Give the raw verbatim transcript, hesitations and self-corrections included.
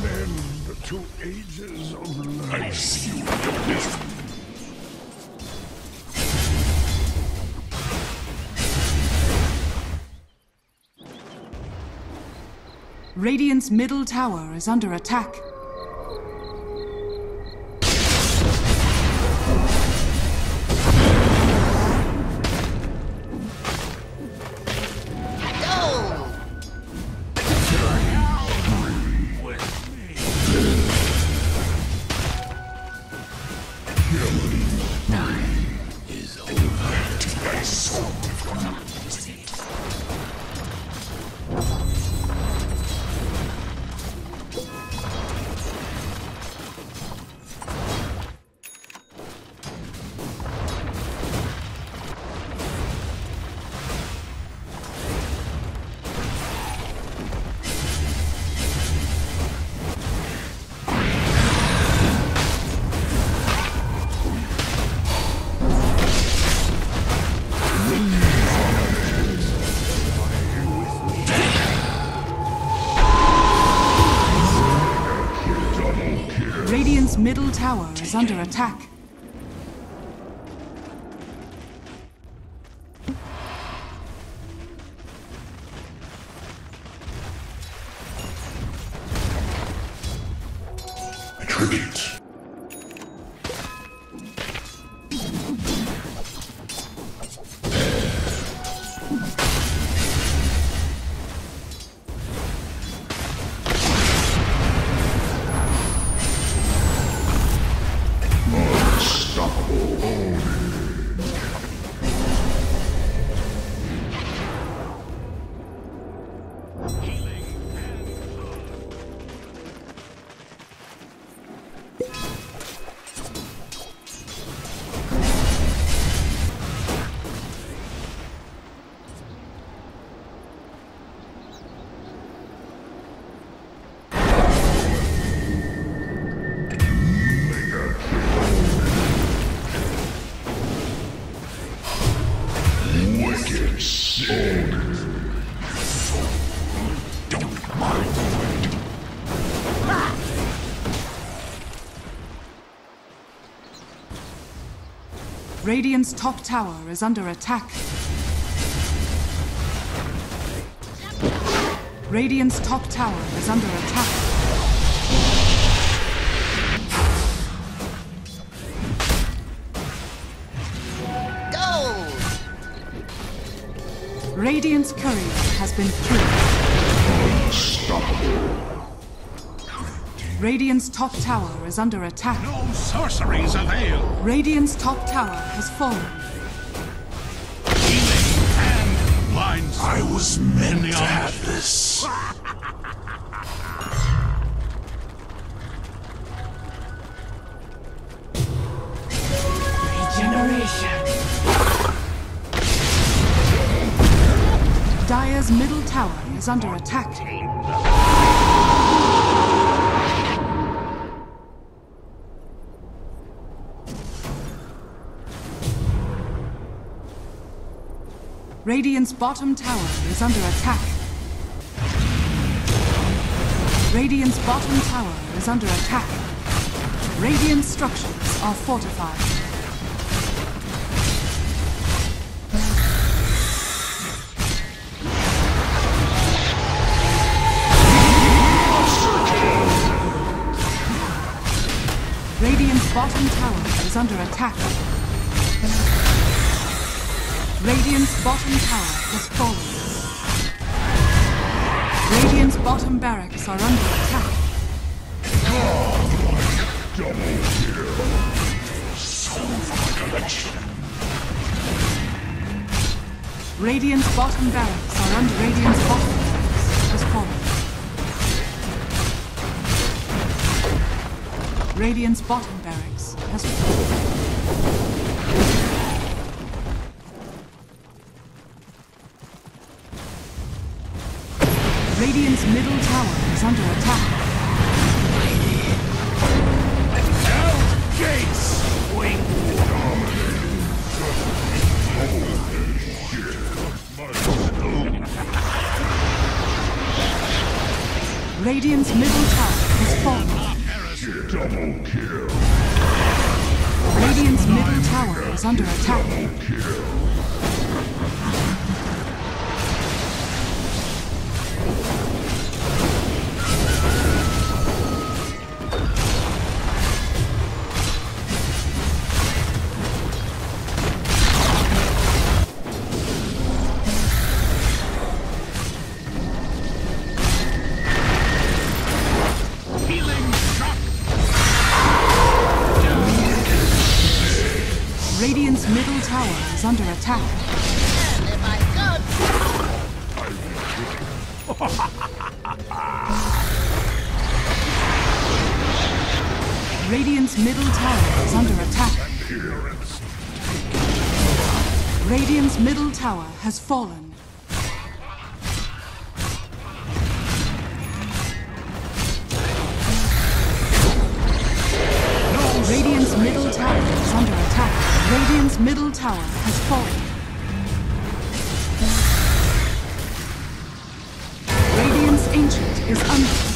Bend to ages of learning. I see you. Radiant's middle tower is under attack. Radiant's middle tower is under attack. Tribute. Radiant's top tower is under attack. Radiant's top tower is under attack. Go! Radiant's courier has been killed. Unstoppable. Radiant's top tower is under attack. No sorceries avail. Radiant's top tower has fallen. Healing and blinds. I was meant to have this. Regeneration. Dire's middle tower is under attack. Radiant's bottom tower is under attack. Radiant's bottom tower is under attack. Radiant structures are fortified. Radiant's bottom tower is under attack. Radiant's bottom tower has fallen. Radiant's bottom barracks are under attack. double kill. Soul for my collection. Radiant's bottom barracks are under Radiant's bottom barracks has fallen. Radiant's bottom barracks has fallen. Radiant's middle tower is under attack. Out gates! Wing Radiant's middle tower has fallen. Double kill. Radiant's middle tower is under attack. Kill. Radiant's middle tower is under attack. And if I could... Radiant's middle tower is under attack. Radiant's middle tower has fallen. Radiant's middle tower is under attack. Radiant's middle tower has fallen. Radiant's ancient is under